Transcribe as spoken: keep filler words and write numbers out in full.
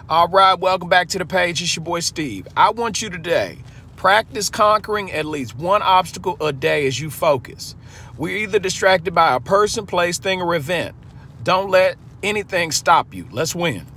All right, welcome back to the page. It's your boy Steve. I want you today, practice conquering at least one obstacle a day as you focus. We're either distracted by a person, place, thing, or event. Don't let anything stop you. Let's win.